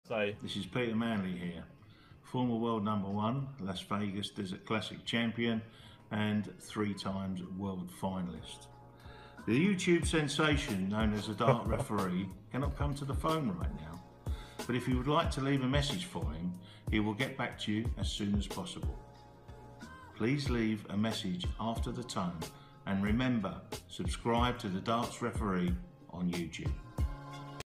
So This is Peter Manley here, former world #1, Las Vegas Desert Classic champion and 3 times world finalist. The YouTube sensation known as a dart referee cannot come to the phone right now, but if you would like to leave a message for him, he will get back to you as soon as possible. Please leave a message after the tone and remember, subscribe to the Darts Referee on YouTube.